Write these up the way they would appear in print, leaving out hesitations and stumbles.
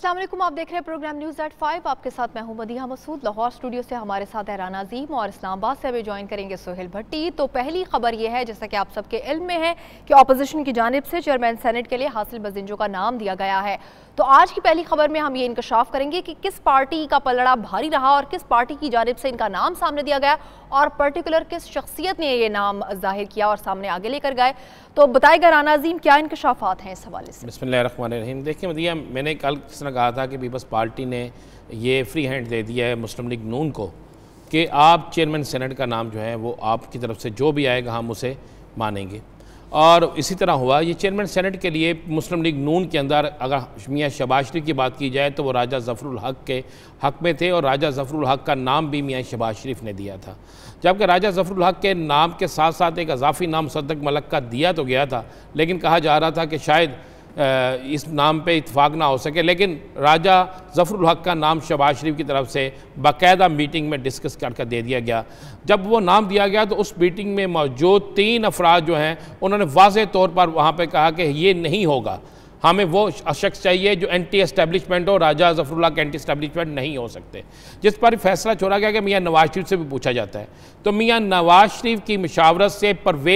अस्सलाम वालेकुम, आप देख रहे हैं प्रोग्राम न्यूज़ एट 5। आपके साथ मैं हूं मदीहा मसूद। लाहौर स्टूडियो से हमारे साथ है राना अजीम और इस्लामाबाद से अभी ज्वाइन करेंगे सोहेल भट्टी। तो पहली खबर यह है, जैसा कि आप सबके इल्म में है, कि अपोजिशन की जानिब से चेयरमैन सेनेट के लिए हासिल बजिंजो का नाम दिया गया है। तो आज की पहली खबर में हम ये इंकशाफ करेंगे कि किस पार्टी का पलड़ा भारी रहा और किस पार्टी की जानिब से इनका नाम सामने दिया गया और पर्टिकुलर किस शख्सियत ने ये नाम जाहिर किया और सामने आगे लेकर गए। तो बताएगा राना अजीम, क्या इंकशाफात हैं इस हवाले से? बिस्मिल्लाहिर्रहमानिर्रहीम। देखिए मदिया, मैंने कल किस तरह कहा था कि पीपल्स पार्टी ने ये फ्री हैंड दे दिया है मुस्लिम लीग नून को कि आप चेयरमैन सेनेट का नाम जो है वो आपकी तरफ से जो भी आएगा हम उसे मानेंगे। और इसी तरह हुआ। ये चेयरमैन सेनेट के लिए मुस्लिम लीग नून के अंदर अगर मियाँ शहबाज शरीफ की बात की जाए तो वो राजा ज़फ़रुल हक़ के हक़ में थे और राजा ज़फ़रुल हक़ का नाम भी मियाँ शहबाज शरीफ ने दिया था। जबकि राजा ज़फ़रुल हक़ के नाम के साथ साथ एक अजाफ़ी नाम सद्दक मलक का दिया तो गया था, लेकिन कहा जा रहा था कि शायद इस नाम पे इत्फाक ना हो सके। लेकिन राजा ज़फ़रुल हक़ का नाम शहबाज शरीफ की तरफ से बाकायदा मीटिंग में डिस्कस करके दे दिया गया। जब वो नाम दिया गया तो उस मीटिंग में मौजूद 3 अफराद जो हैं उन्होंने वाज़ेह तौर पर वहाँ पे कहा कि ये नहीं होगा, हमें वो शख्स चाहिए जो एंटी एस्टेब्लिशमेंट हो। राजा ज़फ़रुल हक़ एंटी एस्टेब्लिशमेंट नहीं हो सकते, जिस पर फैसला छोड़ा गया कि मियाँ नवाज शरीफ से भी पूछा जाता है। तो मियाँ नवाज शरीफ की मशावरत से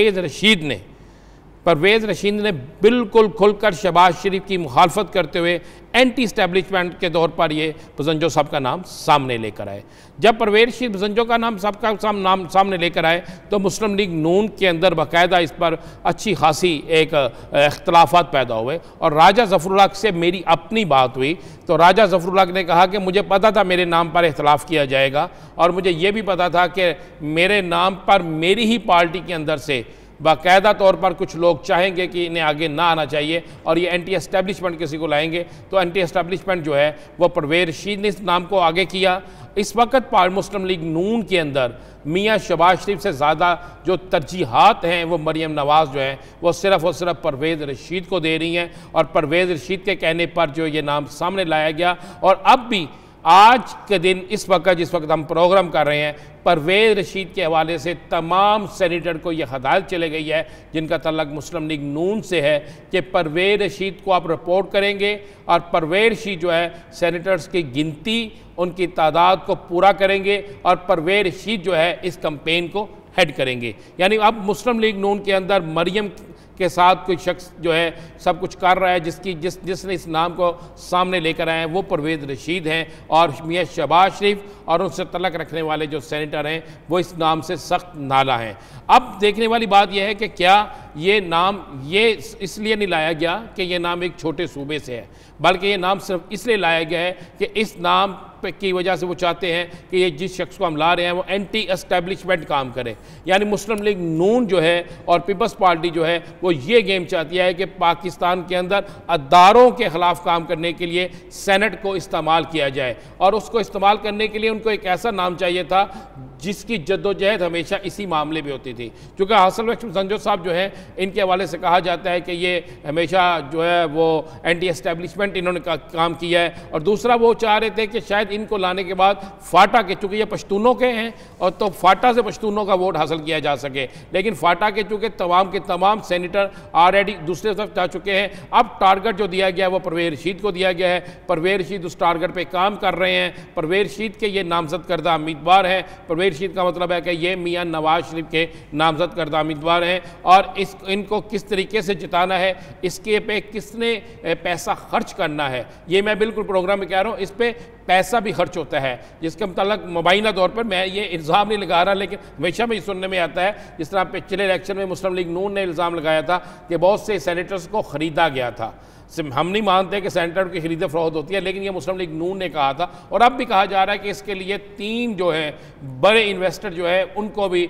परवेज़ रशीद ने बिल्कुल खुलकर शहबाज शरीफ की मुखालफत करते हुए एंटी इस्टेब्लिशमेंट के तौर पर ये बजंजो साहब का नाम सामने लेकर आए। जब परवेज़ रशीद बजंजो का नाम नाम सामने लेकर आए तो मुस्लिम लीग नून के अंदर बाकायदा इस पर अच्छी खासी एक इख्तलाफात पैदा हुए और राजा ज़फ़रुल हक़ से मेरी अपनी बात हुई तो राजा ज़फ़रुल हक़ ने कहा कि मुझे पता था मेरे नाम पर इख्तलाफ किया जाएगा और मुझे ये भी पता था कि मेरे नाम पर मेरी ही पार्टी के अंदर से बाकायदा तौर पर कुछ लोग चाहेंगे कि इन्हें आगे ना आना चाहिए और ये एंटी एस्टेब्लिशमेंट किसी को लाएंगे। तो एंटी एस्टेब्लिशमेंट जो है वो परवेज़ रशीद ने इस नाम को आगे किया। इस वक्त मुस्लिम लीग नून के अंदर मियाँ शहबाज शरीफ से ज़्यादा जो तरजीहात हैं वो मरियम नवाज़ जो है वो सिर्फ़ और सिर्फ परवेज़ रशीद को दे रही हैं और परवेज़ रशीद के कहने पर जो ये नाम सामने लाया गया। और अब भी आज के दिन इस वक्त जिस वक्त हम प्रोग्राम कर रहे हैं परवेज़ रशीद के हवाले से तमाम सेनेटर को यह हदायत चली गई है जिनका तल्लक मुस्लिम लीग नून से है कि परवेज़ रशीद को आप रिपोर्ट करेंगे और परवेज़ रशीद जो है सेनेटर्स की गिनती उनकी तादाद को पूरा करेंगे और परवेज़ रशीद जो है इस कैंपेन को हेड करेंगे। यानी अब मुस्लिम लीग नून के अंदर मरियम के साथ कोई शख्स जो है सब कुछ कर रहा है जिसने इस नाम को सामने लेकर आए हैं वो परवेज़ रशीद हैं और मियाँ शहबाज शरीफ और उनसे तल्लक रखने वाले जो सेनेटर हैं वो इस नाम से सख्त नाला हैं। अब देखने वाली बात यह है कि क्या ये नाम ये इसलिए नहीं लाया गया कि ये नाम एक छोटे सूबे से है, बल्कि ये नाम सिर्फ इसलिए लाया गया है कि इस नाम की वजह से वो चाहते हैं कि ये जिस शख्स को हम ला रहे हैं वो एंटी एस्टेब्लिशमेंट काम करे। यानी मुस्लिम लीग नून जो है और पीपल्स पार्टी जो है वो ये गेम चाहती है कि पाकिस्तान के अंदर अदारों के ख़िलाफ़ काम करने के लिए सेनेट को इस्तेमाल किया जाए और उसको इस्तेमाल करने के लिए उनको एक ऐसा नाम चाहिए था जिसकी जद्दोजहद हमेशा इसी मामले में होती थी। क्योंकि हासिल बख्श साहब जो है इनके हवाले से कहा जाता है कि ये हमेशा जो है वो एंटी एस्टेब्लिशमेंट इन्होंने काम किया है और दूसरा वो चाह रहे थे कि शायद इनको लाने के बाद फाटा के, चूँकि ये पश्तूनों के हैं और तो फाटा से पश्तूनों का वोट हासिल किया जा सके, लेकिन फाटा के चूँकि तमाम के तमाम सेनेटर ऑलरेडी दूसरे तरफ जा चुके हैं। अब टारगेट जो दिया गया है वो परवेज़ रशीद को दिया गया है। परवेज़ रशीद उस टारगेट पर काम कर रहे हैं। परवेज़ रशीद के ये नामजद करदा उम्मीदवार हैं। परवेज़ रशीद का मतलब है कि ये मियाँ नवाज शरीफ के नामजद करदा उम्मीदवार हैं और इनको किस तरीके से जिताना है, इसके पे किसने पैसा खर्च करना है, ये मैं बिल्कुल प्रोग्राम में कह रहा हूँ। इस पर पैसा भी खर्च होता है जिसके मतलब मुबैना तौर पर मैं ये इल्ज़ाम नहीं लगा रहा, लेकिन हमेशा में सुनने में आता है जिस तरह पिछले इलेक्शन में मुस्लिम लीग नून ने इल्ज़ाम लगाया था कि बहुत से सेनेटर्स को ख़रीदा गया था। हम नहीं मानते कि सेनेटर की खरीद फरोख्त होती है, लेकिन ये मुस्लिम लीग नून ने कहा था और अब भी कहा जा रहा है कि इसके लिए 3 जो है बड़े इन्वेस्टर जो है उनको भी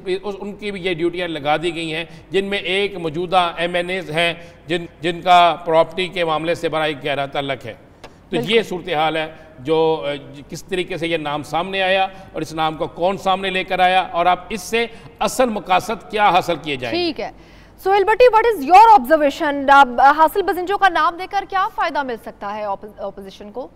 उनकी भी ये ड्यूटियाँ लगा दी गई हैं, जिनमें एक मौजूदा MNAs हैं जिनका प्रॉपर्टी के मामले से बड़ा एक गहरा ताल्लुक है। तो ये सूरत हाल है जो किस तरीके से ये नाम सामने आया और इस नाम को कौन सामने लेकर आया और अब इससे असल मकासद क्या हासिल किए जाए। ठीक है Sohail Bhatti, what is your observation? Hasil Bizenjo का नाम देकर क्या फायदा मिल सकता है ऑपोजिशन को?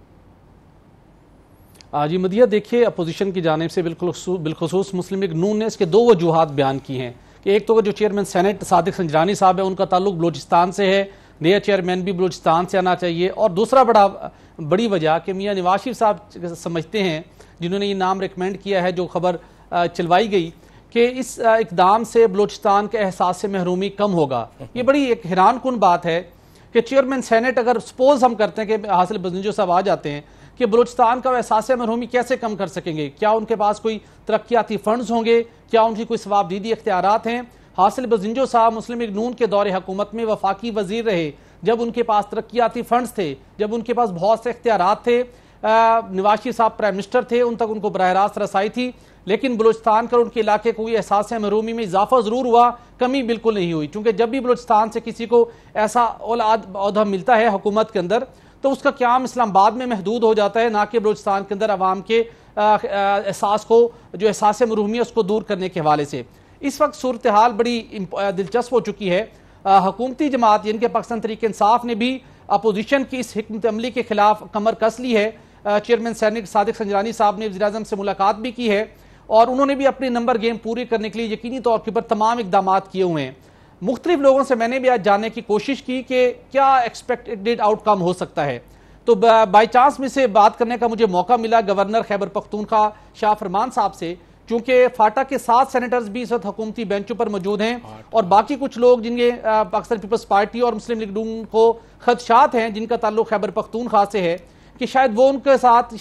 जी मदिया, देखिए अपोजिशन की जानिब से बिलखुसूस मुस्लिम लीग नून ने इसके 2 वजूहात बयान की हैं कि एक तो जो चेयरमैन सेनेट सादिक संजरानी साहब है उनका ताल्लुक बलोचिस्तान से है, नया चेयरमैन भी बलूचिस्तान से आना चाहिए। और दूसरा बड़ी वजह कि मियाँ नवाज शरीफ साहब समझते हैं, जिन्होंने ये नाम रिकमेंड किया है, जो खबर चलवाई गई कि इस इकदाम से बलूचिस्तान के एहसास से महरूमी कम होगा। ये बड़ी एक हैरान कुन बात है कि चेयरमैन सेनेट, अगर सपोज हम करते हैं कि हासिल बजंजो साहब आ जाते हैं, कि बलूचिस्तान का एहसास महरूमी कैसे कम कर सकेंगे? क्या उनके पास कोई तरक्याती फंड्स होंगे? क्या उनकी कोई सवाबदीदी इख्तियारात हैं? हासिल बजंजो साहब मुस्लिम लीग नून के दौरे हुकूमत में वफाकी वजीर रहे, जब उनके पास तरक्याती फंड्स थे, जब उनके पास बहुत से इख्तियारात थे, नवाज शरीफ साहब प्राइम मिनिस्टर थे, उन तक उनको बराह रास्त रसाई थी, लेकिन बलूचिस्तान का उनके इलाके को एहसास महरूमी में इजाफा जरूर हुआ, कमी बिल्कुल नहीं हुई। क्योंकि जब भी बलूचिस्तान से किसी को ऐसा ओहदा मिलता है हुकूमत के अंदर, तो उसका क्याम इस्लामाबाद में महदूद हो जाता है, ना कि बलूचिस्तान के अंदर अवाम के एहसास को, जो एहसास महरूमी है उसको दूर करने के हवाले से। इस वक्त सूरत हाल बड़ी दिलचस्प हो चुकी है। हुकूमती जमात यानी कि पाकिस्तान तहरीक इंसाफ ने भी अपोजिशन की इस हिकमत अमली के खिलाफ कमर कस ली है। चेयरमैन सैनिक सादिक संजरानी साहब ने वज़ीर-ए-आज़म से मुलाकात भी की है और उन्होंने भी अपनी नंबर गेम पूरी करने के लिए यकीनी तौर के ऊपर तमाम इकदाम किए हुए हैं। मुख्तलिफ लोगों से मैंने भी आज जानने की कोशिश की कि क्या एक्सपेक्टेड आउटकम हो सकता है। तो बाई चांस में से बात करने का मुझे मौका मिला गवर्नर खैबर पख्तूनख्वा शाह फरमान साहब से, क्योंकि फाटा के 7 सेनेटर्स भी इस वक्त हुकूमती बेंचों पर मौजूद हैं और बाकी कुछ लोग जिनके पाकिस्तान पीपल्स पार्टी और मुस्लिम लीग नून को खदशात हैं, जिनका ताल्लुक खैबर पख्तूनख्वा से है, कि शायद वो उनके साथ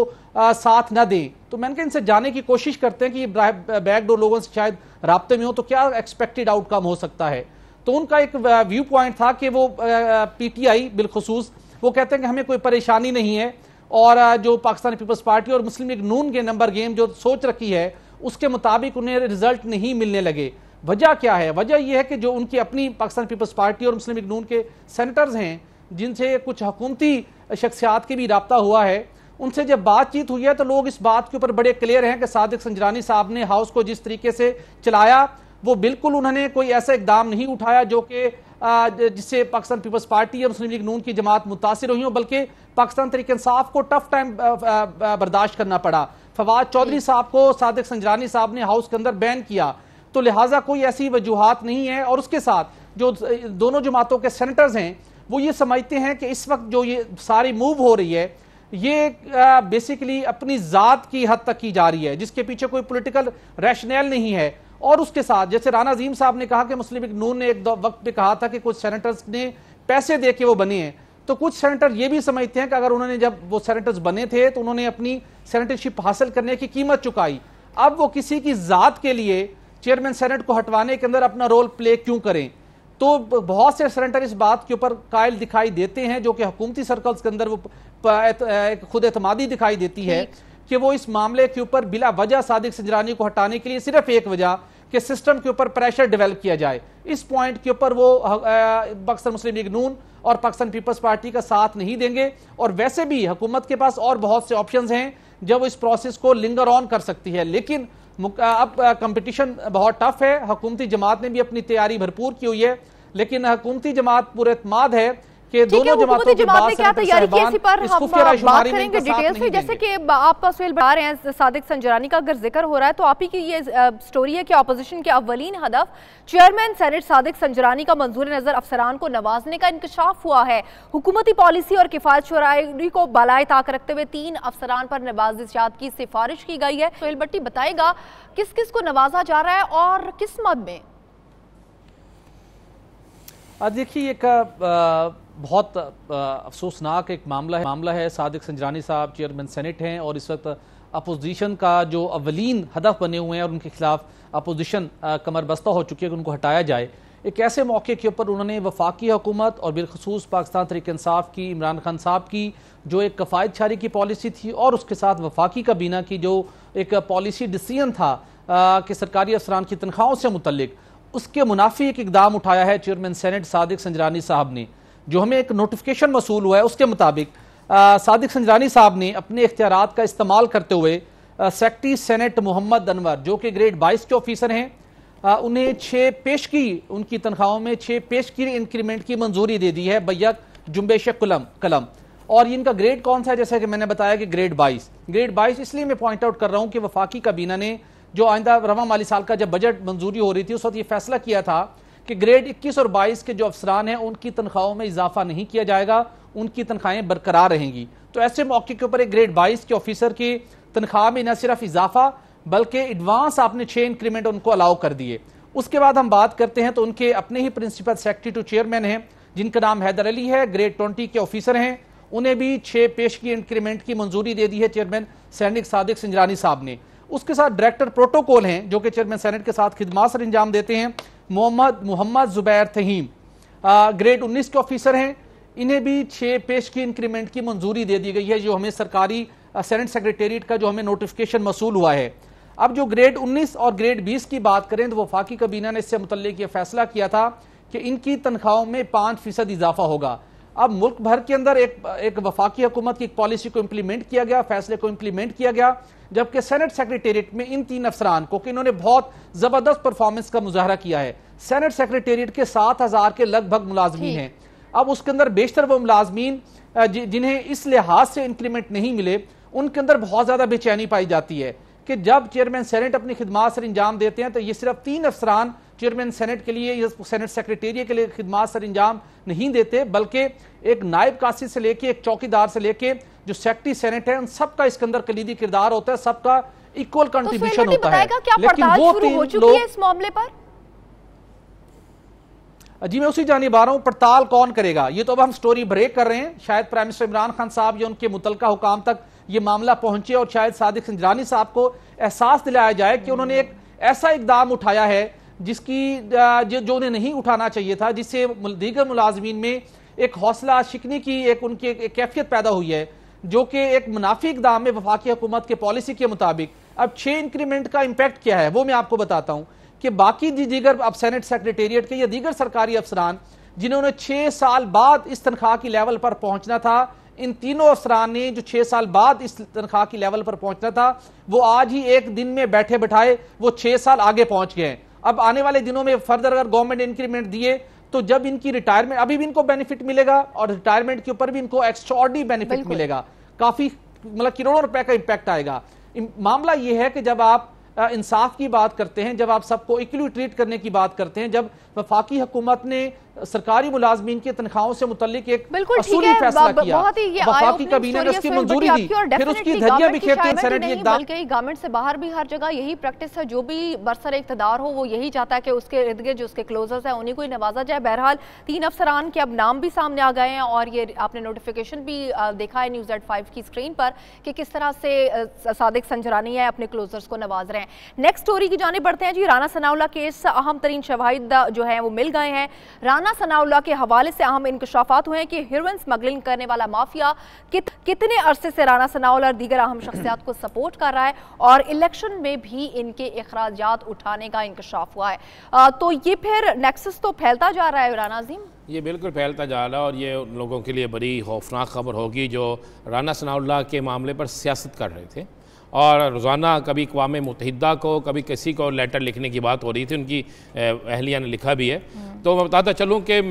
साथ न दें। तो मैंने कहा इनसे जाने की कोशिश करते हैं कि बैकडोर लोगों से शायद राब्ते में हो, तो क्या एक्सपेक्टेड आउटकम हो सकता है। तो उनका एक व्यू पॉइंट था कि वो PTI बिलखुसूस वो कहते हैं कि हमें कोई परेशानी नहीं है, और जो पाकिस्तान पीपल्स पार्टी और मुस्लिम लीग नून के नंबर गेम जो सोच रखी है उसके मुताबिक उन्हें रिजल्ट नहीं मिलने लगे। वजह क्या है? वजह यह है कि जो उनकी अपनी पाकिस्तान पीपल्स पार्टी और मुस्लिम लीग नून के सेनेटर्स हैं, जिनसे कुछ हुकूमती शख्सियात की भी रब्ता हुआ है, उनसे जब बातचीत हुई है तो लोग इस बात के ऊपर बड़े क्लियर हैं कि सादिक संजरानी साहब ने हाउस को जिस तरीके से चलाया, वो बिल्कुल उन्होंने कोई ऐसा इकदाम नहीं उठाया जो कि जिससे पाकिस्तान पीपल्स पार्टी या मुस्लिम लीग नून की जमात मुतासिर हुई हो, बल्कि पाकिस्तान तहरीक इंसाफ को टफ टाइम बर्दाश्त करना पड़ा। फवाद चौधरी साहब को सादिक संजरानी साहब ने हाउस के अंदर बैन किया, तो लिहाजा कोई ऐसी वजूहात नहीं है। और उसके साथ जो दोनों जमातों के सेनेटर्स हैं वो ये समझते हैं कि इस वक्त जो ये सारी मूव हो रही है ये बेसिकली अपनी जात की हद तक की जा रही है, जिसके पीछे कोई पॉलिटिकल रैशनल नहीं है। और उसके साथ जैसे राना अजीम साहब ने कहा कि मुस्लिम लीग नून ने एक वक्त पे कहा था कि कुछ सेनेटर्स ने पैसे दे के वो बने हैं, तो कुछ सेनेटर ये भी समझते हैं कि अगर उन्होंने जब वो सेनेटर्स बने थे तो उन्होंने अपनी सेनेटरशिप हासिल करने की कीमत चुकाई, अब वो किसी की जात के लिए चेयरमैन सेनेट को हटवाने के अंदर अपना रोल प्ले क्यों करें। तो बहुत से सेनेटर इस बात के ऊपर कायल दिखाई देते हैं, जो कि हुकूमती सर्कल्स के अंदर वो खुद एतमादी दिखाई देती है कि वो इस मामले के ऊपर बिला वजह सादिक संजरानी को हटाने के लिए सिर्फ एक वजह कि सिस्टम के ऊपर प्रेशर डेवलप किया जाए। इस पॉइंट के ऊपर वो पाकिस्तान मुस्लिम लीग नून और पाकिस्तान पीपल्स पार्टी का साथ नहीं देंगे। और वैसे भी हुकूमत के पास और बहुत से ऑप्शंस हैं जब वो इस प्रोसेस को लिंगर ऑन कर सकती है, लेकिन अब कंपटीशन बहुत टफ है। हुकूमती जमात ने भी अपनी तैयारी भरपूर की हुई है, लेकिन हुकूमती जमात पूरे एतमाद है कि दोनों जमातों के बाद क्या तैयारी की, इसी पर हम बात करेंगे डिटेल से। जैसे कि आप सोहेल बढ़ा रहे हैं सादिक संजरानी का अगर जिक्र हो रहा है, तो आप ही की ये स्टोरी है कि अपोजिशन के अव्वलीन हदफ चेयरमैन सेनेट सादिक संजरानी का मंजूर नजर अफसरान को नवाजने का इंकशाफ हुआ है। हुकूमती पॉलिसी और किफायत शुराई को बालाए ताक रखते हुए 3 अफसरान पर नवाजिशात की सिफारिश की गई है। सोहेल भट्टी बताएगा किस किस को नवाजा जा रहा है और किस मद में। देखिए एक बहुत अफसोसनाक एक मामला है। सादिक संजरानी साहब चेयरमैन सेनेट हैं और इस वक्त अपोजिशन का जो अवलीन हदफ बने हुए हैं और उनके खिलाफ अपोजिशन कमर बस्ता हो चुकी है कि उनको हटाया जाए। एक ऐसे मौके के ऊपर उन्होंने वफाकी हुकूमत और बिलखसूस पाकिस्तान तहरीक इंसाफ की इमरान खान साहब की जो एक कफ़ायत छारी की पॉलिसी थी और उसके साथ वफाकी काबीना की जो एक पॉलिसी डिसीजन था कि सरकारी अफसरान की तनख्वाहों से मुतल्लिक, उसके मुनाफी एक इकदाम उठाया है चेयरमैन सेनेट सादिक संजरानी साहब ने। जो हमें एक नोटिफिकेशन मसूल हुआ है उसके मुताबिक सादिक संजरानी साहब ने अपने इख्तियारात का इस्तेमाल करते हुए सेक्रेटरी सेनेट मोहम्मद अनवर जो कि ग्रेड 22 के ऑफिसर हैं, उन्हें 6 पेशगी उनकी तनख्वाहों में 6 पेशगी इंक्रीमेंट की मंजूरी दे दी है बैक जुम्बेश कलम। और इनका ग्रेड कौन सा है? जैसे कि मैंने बताया कि ग्रेड 22 इसलिए मैं पॉइंट आउट कर रहा हूं कि वफाकी काबीना ने जो आइंदा रवा माली साल का जब बजट मंजूरी हो रही थी उस वक्त ये फैसला किया था कि ग्रेड 21 और 22 के जो अफसरान हैं उनकी तनख्वाहों में इजाफा नहीं किया जाएगा, उनकी तनख्वाहें बरकरार रहेंगी। तो ऐसे मौके के ऊपर एक ग्रेड 22 के ऑफिसर की तनख्वाह में न सिर्फ इजाफा बल्कि एडवांस आपने 6 इंक्रीमेंट उनको अलाउ कर दिए। उसके बाद हम बात करते हैं तो उनके अपने ही प्रिंसिपल सेक्रेटरी टू चेयरमैन हैं जिनका नाम हैदर अली है, ग्रेड 20 के ऑफिसर हैं, उन्हें भी 6 पेशगी इंक्रीमेंट की मंजूरी दे दी है चेयरमैन सेनेट सादिक संजरानी साहब ने। उसके साथ डायरेक्टर प्रोटोकॉल हैं जो कि चेयरमैन सेनेट के साथ खिदमत सर अंजाम देते हैं, मोहम्मद जुबैर तहीम ग्रेड 19 के ऑफिसर हैं, इन्हें भी 6 पेशगी इंक्रीमेंट की मंजूरी दे दी गई है जो हमें सरकारी सेनेट सेक्रेटेरिएट का जो हमें नोटिफिकेशन मसूल हुआ है। अब जो ग्रेड 19 और ग्रेड 20 की बात करें तो वफाकी काबीना ने इससे मुतल्लिक ये फैसला किया था कि इनकी तनख्वाहों में 5% इजाफा होगा। अब मुल्क भर के अंदर एक वफाकी हुकूमत की एक पॉलिसी को इंप्लीमेंट किया गया, फैसले को इंप्लीमेंट किया गया, जबकि सेनेट सेक्रेटेरिएट में इन 3 अफसरान को कि इन्होंने बहुत जबरदस्त परफॉर्मेंस का मुजाहरा किया है। सेनेट सेक्रेटेरिएट के 7000 के लगभग मुलाजमीन हैं। अब उसके अंदर बेशतर वो मुलाजमीन जिन्हें इस लिहाज से इंक्रीमेंट नहीं मिले, उनके अंदर बहुत ज्यादा बेचैनी पाई जाती है कि जब चेयरमैन सेनेट अपनी खिदमत सर अंजाम देते हैं तो ये सिर्फ 3 अफसरान चेयरमैन सेनेट के लिए, सेनेट सेक्रेटेरिएट के लिए खिदमत सर अंजाम नहीं देते, बल्कि एक नायब कासी से लेके एक चौकीदार से लेके जो सेक्रेटरी सेनेट है, उन सबका इसके अंदर कलीदी किरदार होता है, सबका इक्वल कंट्रीब्यूशन होता है। लेकिन वो 3 लोग इस मामले पर जी मैं उसी जानिब आ रहा हूं, पड़ताल कौन करेगा? ये तो अब हम स्टोरी ब्रेक कर रहे हैं, शायद प्राइम मिनिस्टर इमरान खान साहब या उनके मुतलका हुकाम तक ये मामला पहुंचे और शायद सादिक संजरानी साहब को एहसास दिलाया जाए कि उन्होंने एक ऐसा इकदाम उठाया है जिसकी जो उन्हें नहीं उठाना चाहिए था, जिससे दीगर मुलाजमीन में एक हौसला शिकनी की एक उनकी एक कैफियत पैदा हुई है, जो कि एक मुनाफी इकदाम में वफाकी हुकूमत के पॉलिसी के मुताबिक। अब 6 इंक्रीमेंट का इम्पैक्ट क्या है वो मैं आपको बताता हूं कि बाकी दीगर अब सेनेट सेक्रेटेरिएट के या दीगर सरकारी अफसरान जिन्होंने 6 साल बाद इस तनख्वाह की लेवल पर पहुंचना था, इन तीनों अफसरान ने जो 6 साल बाद इस तनख्वाह की लेवल पर पहुंचना था, वो आज ही एक दिन में बैठे बैठाए वो 6 साल आगे पहुंच गए। अब आने वाले दिनों में फर्दर अगर गवर्नमेंट इंक्रीमेंट दिए तो जब इनकी रिटायरमेंट, अभी भी इनको बेनिफिट मिलेगा और रिटायरमेंट के ऊपर भी इनको एक्स्ट्राऑर्डिनरी बेनिफिट मिलेगा, काफी मतलब करोड़ों रुपए का इंपैक्ट आएगा। मामला यह है कि जब आप इंसाफ की बात करते हैं, जब आप सबको इक्वली ट्रीट करने की बात करते हैं, जब वफाकी हुकूमत ने सरकारी मुलाजमीन की तनख्वाहों से मुतल्लिक एक असूली फैसला किया, वफाकी काबीना ने उसकी मंजूरी दी, फिर उसकी धज्जियां बिखेरते सेनेट की इक़दाम। बल्कि गवर्नमेंट से बाहर भी हर जगह यही प्रैक्टिस है, जो भी बरसर इक़्तिदार हो वो यही चाहता है कि उसके इर्द गिर्द जो उसके क्लोजर्स हैं उन्हीं को ही नवाजा जाए। बहरहाल 3 अफसरान के अब नाम भी सामने आ गए हैं और ये आपने नोटिफिकेशन भी देखा है न्यूज़ 5 की स्क्रीन पर कि किस तरह से सादिक संजरानी है अपने क्लोजर्स को नवाज रहे हैं। नेक्स्ट स्टोरी की जाने बढ़ते हैं जी। राना सनाउल्लाह केस अहम तरीन शवाहिद जो है वो मिल गए हैं। राना सनाउल्लाह के हवाले से अहम इंकशाफात हुए हैं कि हेरोइन स्मगलिंग करने वाला माफिया कितने अरसे से राना सनाउल्लाह और दीगर अहम शख्सियात को सपोर्ट कर रहा है और इलेक्शन में भी इनके अखराजात उठाने का इंकशाफ हुआ है। तो ये फिर नेक्सस तो फैलता जा रहा है राना अज़ीम। ये बिल्कुल फैलता जा रहा है और ये उन लोगों के लिए बड़ी खौफनाक खबर होगी जो राना सनाउल्लाह के मामले पर सियासत कर रहे थे और रोज़ाना कभी अक़वाम मुत्तहिदा को, कभी किसी को लेटर लिखने की बात हो रही थी, उनकी अहलिया ने लिखा भी है। तो मैं बताता चलूँ कि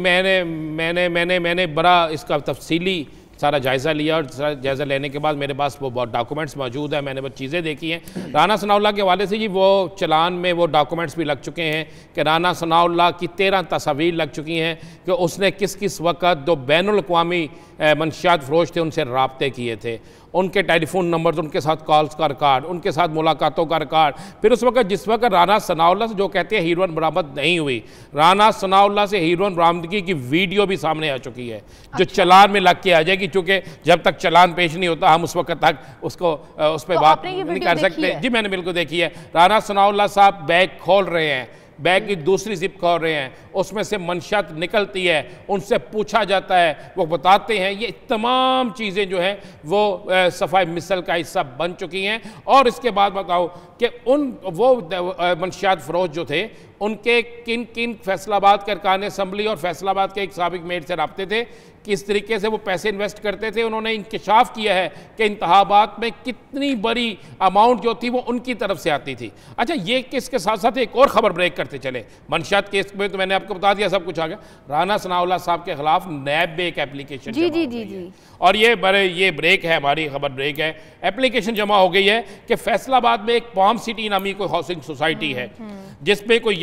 मैंने बड़ा इसका तफसीली सारा जायज़ा लिया और जायज़ा लेने के बाद मेरे पास वो बहुत डॉक्यूमेंट्स मौजूद है, मैंने वो चीज़ें देखी हैं। राना सनाउल्लाह के हवाले से जी वो चलान में वो डॉक्यूमेंट्स भी लग चुके हैं कि राना सनाउल्लाह की 13 तस्वीर लग चुकी हैं कि उसने किस किस वक्त जो बैनुल अक़वामी मंशियात फरोश थे उनसे रब्ते किए थे, उनके टेलीफोन नंबर, उनके साथ कॉल्स का रिकॉर्ड, उनके साथ मुलाकातों का रिकॉर्ड। फिर उस वक्त जिस वक्त राना सनाउल्लाह से जो कहते हैं हीरोइन बरामद नहीं हुई, राना सनाउल्लाह से हीरोइन बरामदगी की वीडियो भी सामने आ चुकी है जो चलान में लग के आ जाएगी, क्योंकि जब तक चलान पेश नहीं होता हम उस वक्त तक उसको उस पर बात नहीं कर सकते। जी मैंने बिल्कुल देखी है। राना सनाउल्लाह साहब बैग खोल रहे हैं, बैग की दूसरी जिप खोल रहे हैं, उसमें से मंशियात निकलती है, उनसे पूछा जाता है, वो बताते हैं। ये तमाम चीज़ें जो हैं वो सफाई मिसल का हिस्सा बन चुकी हैं। और इसके बाद बताओ कि वो मंशियात फरोश जो थे उनके किन किन फैसलाबाद के अरकान असम्बली और फैसलाबाद के एक साबिक मेयर से रब्ते थे, किस तरीके से वो पैसे इन्वेस्ट करते थे। उन्होंने इंकशाफ किया है कि इंतखाबात में कितनी बड़ी अमाउंट जो थी वो उनकी तरफ से आती थी। अच्छा, ये किसके साथ साथ एक और खबर ब्रेक करते चले। मंशियात केस में तो मैंने आपको बता दिया, सब कुछ आ गया। राना सनाउल्लाह साहब के खिलाफ नैब में एक एप्लीकेशन जी और ये ब्रेक है, हमारी खबर ब्रेक है। एप्लीकेशन जमा हो गई है कि फैसलाबाद में एक पॉम सिटी नामी कोई हाउसिंग सोसाइटी है जिसमें कोई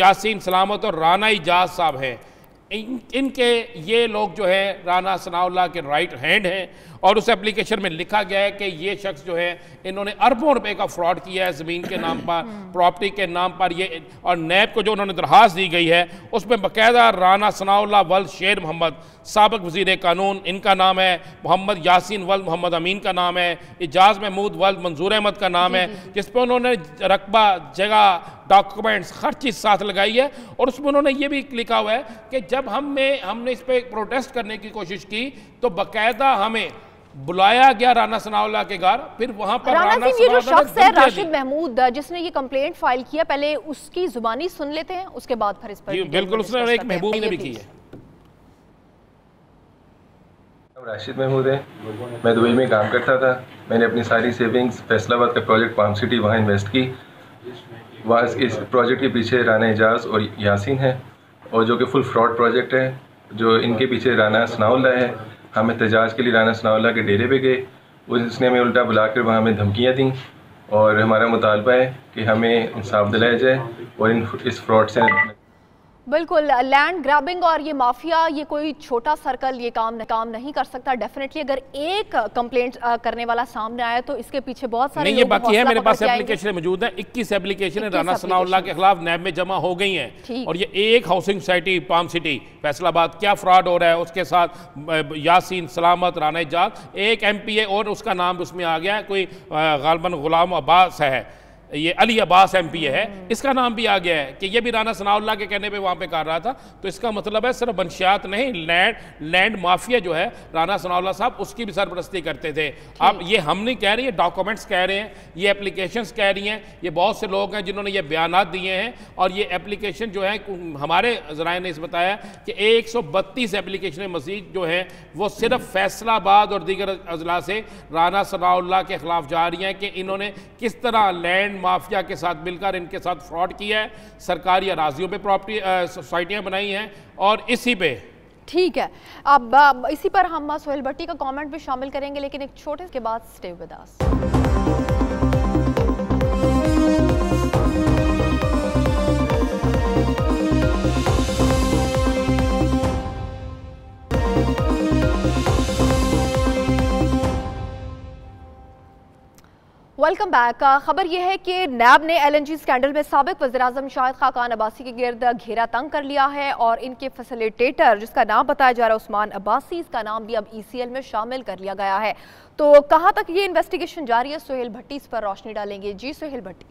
यासीन सलामत और राना इजाज साहब हैं, इनके ये लोग जो है राना सनाउल्लाह के राइट हैंड हैं और उस एप्लीकेशन में लिखा गया है कि ये शख्स जो है इन्होंने अरबों रुपए का फ्रॉड किया है ज़मीन के नाम पर, प्रॉपर्टी के नाम पर। ये और नैब को जो उन्होंने दरखास्त दी गई है उसमें बाकायदा राना सनाउल्लाह वल्द शेर मोहम्मद साबिक वज़ीर कानून इनका नाम है, मोहम्मद यासीन वल्द मोहम्मद अमीन का नाम है, इजाज़ महमूद वल्द मंजूर अहमद का नाम है, जिस पर उन्होंने रकबा, जगह, डॉक्यूमेंट्स हर चीज़ साथ लगाई है। और उसमें उन्होंने ये भी लिखा हुआ है कि जब हमने इस पर प्रोटेस्ट करने की कोशिश की तो बाकायदा हमें बुलाया गया राना सनाउल्लाह के घर, फिर वहां पर राना ये जो शख्स है राशिद महमूद जिसने ये कंप्लेंट फाइल किया, पहले उसकी जुबानी सुन लेते हैं, उसके बाद फिर इस पर बिल्कुल उसने एक महबूब ने भी की है। राशिद महमूद है, मैं दुबई में काम करता था। मैंने अपनी सारी सेविंग्स फैसलाबाद का प्रोजेक्ट पाम सिटी वहाँ इन्वेस्ट की। वहाँ इस प्रोजेक्ट के पीछे राना एजाज और यासीन है और जो कि फुल फ्रॉड प्रोजेक्ट है। जो इनके पीछे राना सनाउल्लाह है। हम एहतजाज के लिए राना सनाउल्लाह के डेरे पे गए, उसने हमें उल्टा बुलाकर वहाँ हमें धमकियाँ दी और हमारा मुतालबा है कि हमें इंसाफ दिलाया जाए और इस फ्रॉड से। बिल्कुल, लैंड ग्रैबिंग और ये माफिया, ये कोई छोटा सर्कल ये काम नहीं कर सकता। डेफिनेटली अगर एक कंप्लेंट करने वाला सामने आया तो इसके पीछे बहुत सारे नहीं, ये बाकी है, मेरे पास एप्लीकेशन मौजूद है, 21 एप्लीकेशन राना सनाउल्लाह के खिलाफ नैब में जमा हो गई हैं। और ये एक housing society palm city Faisalabad क्या फ्रॉड हो रहा है उसके साथ यासीन सलामत, राना इजाज, एक MPA और उसका नाम उसमें आ गया है, कोई गालबन गुलाम अब्बास है, ये अली अब्बास MPA है, इसका नाम भी आ गया है कि ये भी राना सनाउल्लाह के कहने पे वहाँ पे कर रहा था। तो इसका मतलब है सिर्फ मंशियात नहीं, लैंड माफिया जो है राना सनाउल्लाह साहब उसकी भी सरपरस्ती करते थे। अब ये हम नहीं कह रहे हैं, डॉक्यूमेंट्स कह रहे हैं, ये एप्लीकेशंस कह रही हैं, ये बहुत से लोग हैं जिन्होंने ये बयानात दिए हैं। और ये एप्लीकेशन जो है हमारे ज़राए ने इस बताया कि 132 एप्लीकेशन मज़ीद जो हैं वो सिर्फ फैसलाबाद और दीगर अजला से राना सनाउल्लाह के खिलाफ जा रही हैं कि इन्होंने किस तरह लैंड माफिया के साथ मिलकर इनके साथ फ्रॉड किया है, सरकारी अराजियों पे प्रॉपर्टी सोसाइटियां बनाई हैं और इसी पे। ठीक है, अब इसी पर हम सोहेल भट्टी का कमेंट भी शामिल करेंगे, लेकिन एक छोटे के बाद stay with us. Welcome back. खबर यह है कि नैब ने LNG स्कैंडल में साबिक वज़ीर-ए-आज़म शाहिद खाकान अब्बासी के गिर्द घेरा तंग कर लिया है और इनके फैसिलिटेटर जिसका नाम बताया जा रहा है उस्मान अब्बासी, इसका नाम भी अब ECL में शामिल कर लिया गया है। तो कहाँ तक ये इन्वेस्टिगेशन जारी है, सोहेल भट्टी इस पर रोशनी डालेंगे। जी सोहेल भट्टी।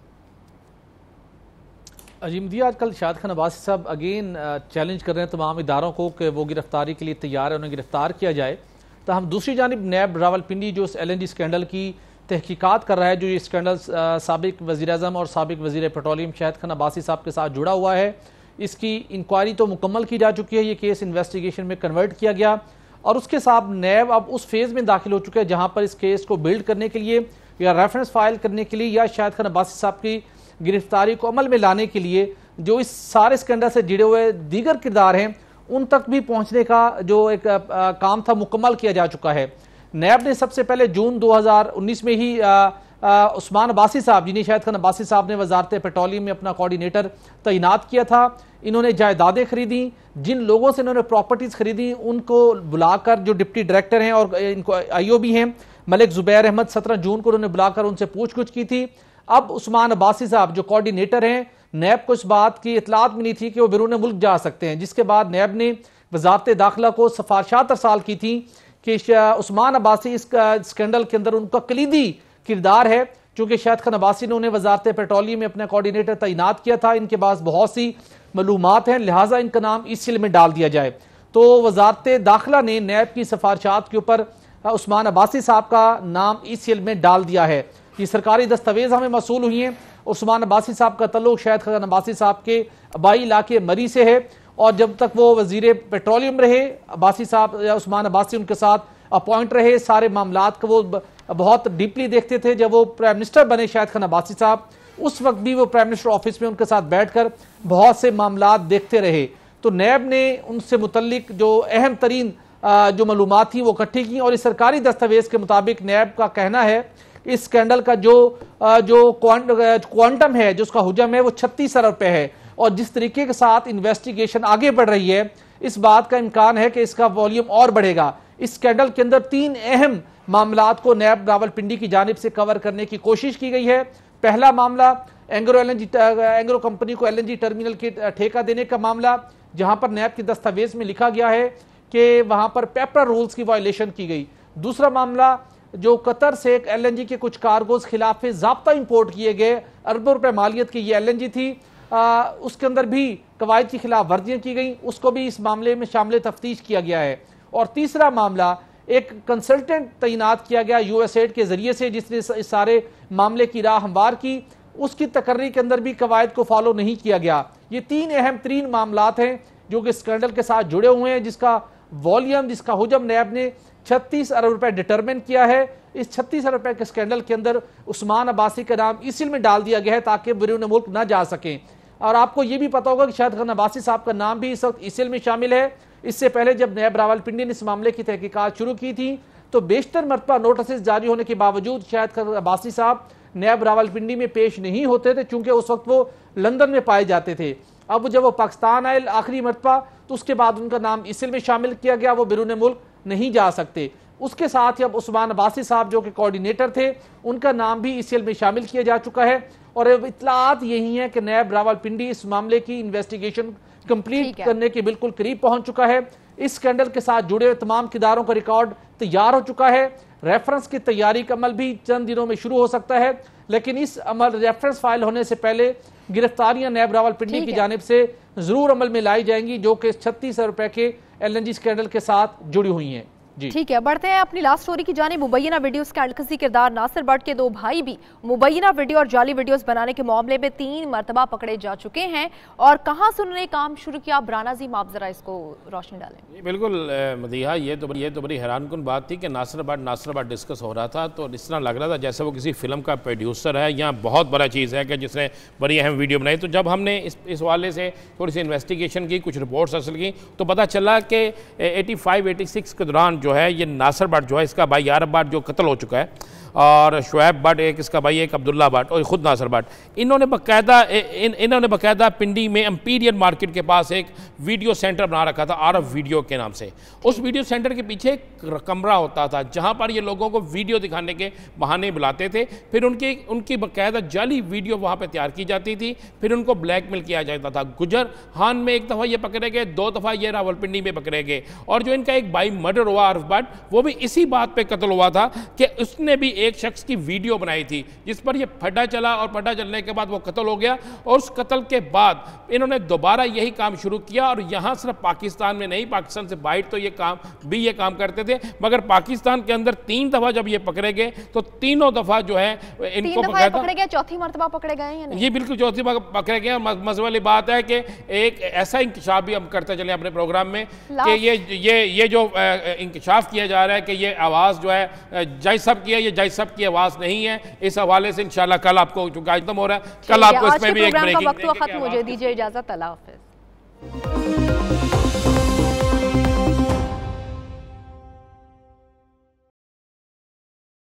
अजीम दी, आजकल शाहिद खान अब्बासी साहब अगेन चैलेंज कर रहे हैं तमाम इदारों को कि वो गिरफ्तारी के लिए तैयार है, उन्हें गिरफ्तार किया जाए। तो हम दूसरी जानिब नैब रावलपिंडी जो LNG स्कैंडल की तहकीकात कर रहा है, जो ये स्कैंडल साबिक वज़ीर-ए-आज़म और साबिक वज़ीर पेट्रोलियम शाहिद खान अब्बासी साहब के साथ जुड़ा हुआ है, इसकी इंक्वायरी तो मुकम्मल की जा चुकी है, ये केस इन्वेस्टिगेशन में कन्वर्ट किया गया और उसके साथ नैब अब उस फेज़ में दाखिल हो चुका है जहाँ पर इस केस को बिल्ड करने के लिए या रेफरेंस फाइल करने के लिए या शाहिद खान अब्बासी साहब की गिरफ्तारी को अमल में लाने के लिए जो इस सारे स्कैंडल से जुड़े हुए दीगर किरदार हैं उन तक भी पहुँचने का जो एक काम था मुकम्मल किया जा चुका है। नैब ने सबसे पहले जून 2019 में ही उस्मान अब्बासी साहब, जिन्हें शाहिद खान अब्बासी साहब ने वजारत पेट्रोलियम में अपना कोऑर्डिनेटर तैनात किया था, इन्होंने जायदादें खरीदी, जिन लोगों से इन्होंने प्रॉपर्टीज खरीदी उनको बुलाकर, जो डिप्टी डायरेक्टर हैं और इनको IO भी हैं, मलिक जुबैर अहमद, 17 जून को उन्होंने बुलाकर उनसे पूछगछ की थी। अब उस्मान अब्बासी साहब जो कोऑर्डिनेटर हैं, नैब को इस बात की इतलात मिली थी कि वो बैरून मुल्क जा सकते हैं, जिसके बाद नैब ने वजारत दाखिला को सिफारिशात अरसाल की थी कि उस्मान अब्बासी इस स्कैंडल के अंदर उनका कलीदी किरदार है, क्योंकि शाहिद खान अब्बासी ने उन्हें वजारत पेट्रोलियम में अपना कोऑर्डिनेटर तैनात किया था, इनके पास बहुत सी मालूमात हैं, लिहाजा इनका नाम ECL में डाल दिया जाए। तो वजारत दाखिला ने नैब की सिफारिशात के ऊपर उस्मान अब्बासी साहब का नाम ECL में डाल दिया है। ये सरकारी दस्तावेज हमें मसूल हुई हैं। उस्मान अब्बासी साहब का तल्लुक शाहिद खान अब्बासी साहब के आबाई इलाके मरी से है और जब तक वो वजीर पेट्रोलियम रहे, अब्बासी साहब या उस्मान अब्बासी उनके साथ अपॉइंट रहे, सारे मामलात को वो बहुत डीपली देखते थे। जब वो प्राइम मिनिस्टर बने शाहिद खान अब्बासी साहब, उस वक्त भी वो प्राइम मिनिस्टर ऑफिस में उनके साथ बैठकर बहुत से मामलात देखते रहे। तो नैब ने उनसे मुतल्लिक जो अहम तरीन जो मालूमात थी वो इकट्ठी की और इस सरकारी दस्तावेज के मुताबिक नैब का कहना है इस स्कैंडल का जो क्वांटम है, जो उसका हुजम है, वो 36 अरब रुपए है और जिस तरीके के साथ इन्वेस्टिगेशन आगे बढ़ रही है, इस बात का इम्कान है कि इसका वॉल्यूम और बढ़ेगा। इस स्कैंडल के अंदर 3 अहम मामलात को नैब रावलपिंडी की जानिब से कवर करने की कोशिश की गई है। पहला मामला एंग्रो कंपनी को LNG टर्मिनल के ठेका देने का मामला, जहां पर नैब की दस्तावेज में लिखा गया है कि वहां पर पेपर रूल्स की वायलेशन की गई। दूसरा मामला जो कतर से LNG के कुछ कार्गोज खिलाफ ज़ाब्ता इंपोर्ट किए गए, अरबों रुपए मालियत की ये LNG थी, उसके अंदर भी कवायद की खिलाफ वर्जियां की गई, उसको भी इस मामले में शामिल तफ्तीश किया गया है। और तीसरा मामला एक कंसल्टेंट तैनात किया गया USAID के जरिए से, जिसने इस सारे मामले की राह हमवार की, उसकी तकर्री के अंदर भी कवायद को फॉलो नहीं किया गया। ये 3 अहम मामलात हैं जो कि स्कैंडल के साथ जुड़े हुए हैं, जिसका वॉल्यूम, जिसका हुजम नैब ने 36 अरब रुपए डिटरमिन किया है। इस 36 अरब रुपए के स्कैंडल के अंदर उस्मान अब्बासी का नाम इसी में डाल दिया गया है ताकि बैरून मुल्क ना जा सकें। और आपको ये भी पता होगा कि शायद रना अब्बासी साहब का नाम भी इस वक्त इसिल में शामिल है। इससे पहले जब नैब रावलपिंडी ने इस मामले की तहकीकात शुरू की थी तो बेशतर मरतबा नोटिस जारी होने के बावजूद शायद अब्बासी साहब नैब रावलपिंडी में पेश नहीं होते थे, चूंकि उस वक्त वो लंदन में पाए जाते थे। अब जब वो पाकिस्तान आए आखिरी मरतबा तो उसके बाद उनका नाम इसिल में शामिल किया गया, वो बैरून मुल्क नहीं जा सकते। उसके साथ ही अब उस्मान अब्बासी साहब जो कि कोऑर्डिनेटर थे, उनका नाम भी इसिल में शामिल किया जा चुका है। और इत्तलात यही है कि नैब रावलपिंडी इस मामले की इन्वेस्टिगेशन कंप्लीट करने के बिल्कुल करीब पहुंच चुका है। इस स्कैंडल के साथ जुड़े तमाम किरदारों का रिकॉर्ड तैयार हो चुका है। रेफरेंस की तैयारी का अमल भी चंद दिनों में शुरू हो सकता है, लेकिन इस अमल रेफरेंस फाइल होने से पहले गिरफ्तारियां नैब रावलपिंडी की जानिब से जरूर अमल में लाई जाएंगी, जो कि 36 अरब रुपए के LNG स्कैंडल के साथ जुड़ी हुई हैं। ठीक है, बढ़ते हैं अपनी लास्ट स्टोरी की जानिब। मुबैना वीडियो स्कैंडल किसी किरदार नासिर भट्ट के 2 भाई भी मुबैना वीडियो और जाली वीडियोस बनाने के मामले में 3 मरतबा पकड़े जा चुके हैं। और कहां से उन्होंने काम शुरू किया, राना अज़ीम आप जरा इसको रोशनी डालें। बिल्कुल मदीहा, ये तो बड़ी हैरानकुन बात थी कि नासिर भट्ट डिस्कस हो रहा था तो इस तरह लग रहा था जैसे वो किसी फिल्म का प्रोड्यूसर है या बहुत बड़ा चीज़ है कि जिसने बड़ी अहम वीडियो बनाई। तो जब हमने इस वाले से थोड़ी सी इन्वेस्टिगेशन की, कुछ रिपोर्ट्स हासिल की, तो पता चला कि 85-86 के दौरान जो है ये नासिर भट्ट जो है, इसका भाई यारब भट्ट जो कत्ल हो चुका है, और शुएब भट्ट एक इसका भाई, एक अब्दुल्ला भट्ट और खुद नासिर भट्ट, इन्होंने बाकायदा पिंडी में एम्पीरियल मार्केट के पास एक वीडियो सेंटर बना रखा था, आरफ वीडियो के नाम से। उस वीडियो सेंटर के पीछे एक कमरा होता था जहां पर ये लोगों को वीडियो दिखाने के बहाने बुलाते थे, फिर उनकी बाकायदा जाली वीडियो वहां पर तैयार की जाती थी, फिर उनको ब्लैकमेल किया जाता था। गुजर हान में 1 दफ़ा ये पकड़े गए, 2 दफ़ा ये रावलपिंडी में पकड़े गए, और जो इनका एक भाई मर्डर हुआ आरफ भट्ट, वो भी इसी बात पर कत्ल हुआ था कि उसने भी एक शख्स की वीडियो बनाई थी जिस पर यह फटा चला, और फटा चलने के बाद वो कत्ल हो गया। और उस कत्ल के बाद इन्होंने दोबारा यही काम शुरू किया, और यहां सिर्फ पाकिस्तान में नहीं, पाकिस्तान से बाहर तो ये काम करते थे, मगर पाकिस्तान के अंदर 3 दफा जब ये पकड़े गए तो तीनों दफा जो है इनको पकड़े गए, चौथी मरतबा पकड़े गए या नहीं? ये बिल्कुल चौथी बार पकड़े गए। मजे वाली बात है कि एक ऐसा इंकशाफ भी हम करते चले अपने प्रोग्राम में कि ये जो इंकशाफ किया जा रहा है कि ये आवाज़ जो है जज साहब की है, ये जज साहब की आवाज़ नहीं है। इस हवाले से इंशाल्लाह कल आपको, चूंकि खत्म हो रहा है, कल आपको इसमें भी एक ब्रेकिंग। खत्म, मुझे दीजिए इजाजत, अल्लाह हाफिज़।